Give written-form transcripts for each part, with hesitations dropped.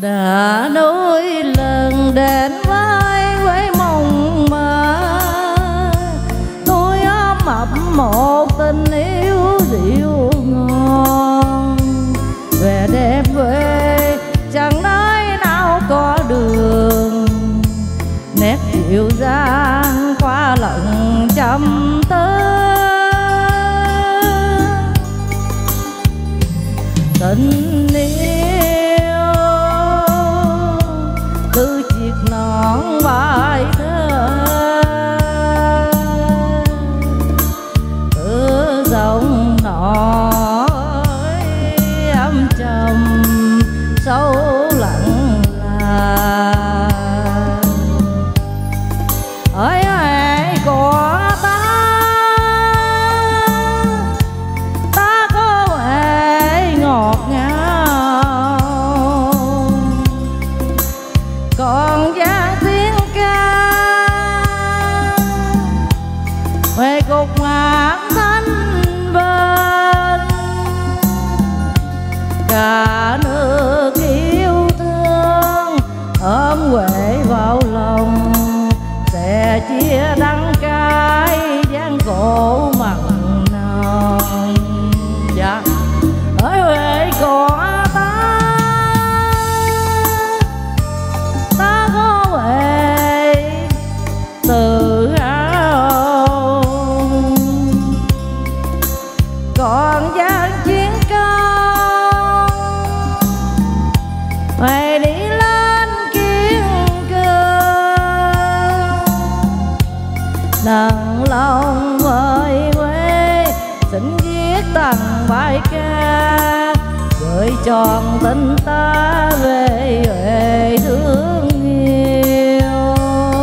đã nuối lần đến với mộng mơ. Tôi ôm ấp một tình yêu dịu ngon, về đêm quê chẳng nơi nào có đường, nét dịu dàng qua lặng trăm tơ. Tình yêu từ chiếc nón bài thơ, từ giọng nói âm trầm sâu lặng là ơi ai của ta có vẻ ngọt ngào, còn gian tiếng ca về cục ngạc thanh bên. Cả nước yêu thương ôm quệ vào lòng, sẽ chia đắng cay gian khổ mặn nồng. Dạ ở huệ của ta có huệ tự hào, còn gian chiến công huệ đi lên kiên cường. Nặng lòng với quê xin viết tặng bài ca, gửi tròn tình ta về huệ thương yêu.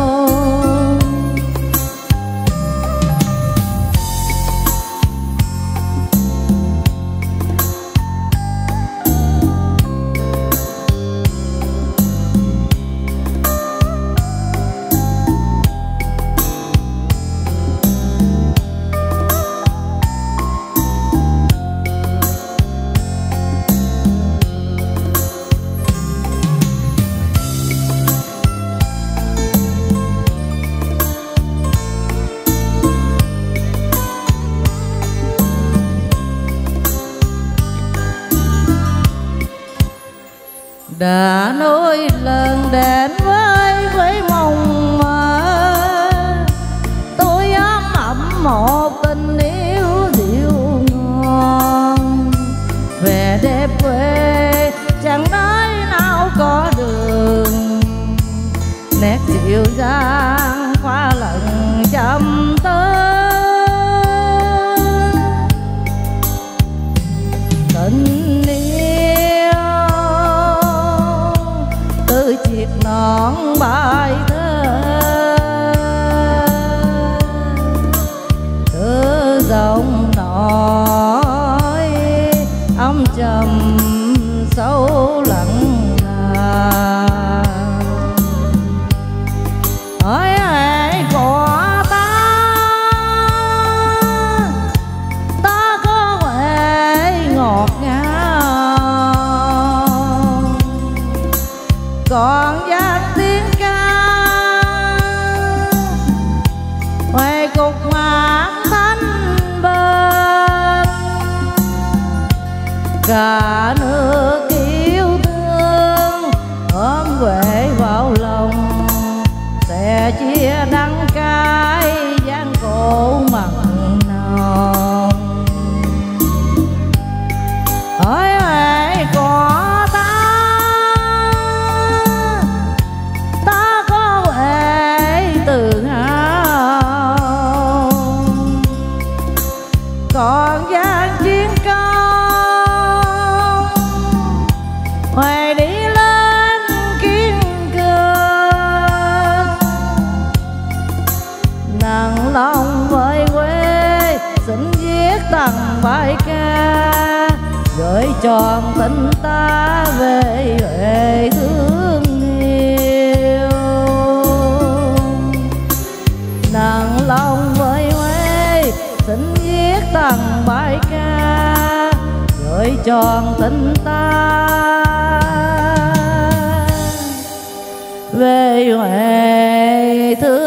Đã nuối lần đến với mộng mơ, tôi ôm ấp một tình yêu dịu ngon, về đêm quê chẳng nơi nào có đường, nét dịu dàng qua lặng trăm tơ. Tình yêu từ chiếc nón bài thơ, từ giọng nói âm trầm sâu lặng là ơi ai của ta có vẻ ngọt ngào, còn gian tiếng ca huệ cục ngạc thanh bên. Cả nước yêu thương ôm quệ vào lòng, sẽ chia đắng cay gian khổ mặn nồng. Ôi huệ của ta có huệ tự hào, còn gian chiến công huệ đi lên kiên cường. Nặng lòng với quê xin viết tặng bài ca, gửi tròn tình ta về huệ thương yêu. Nặng lòng với quê xin viết tặng bài ca, gửi tròn tình ta về Huệ thương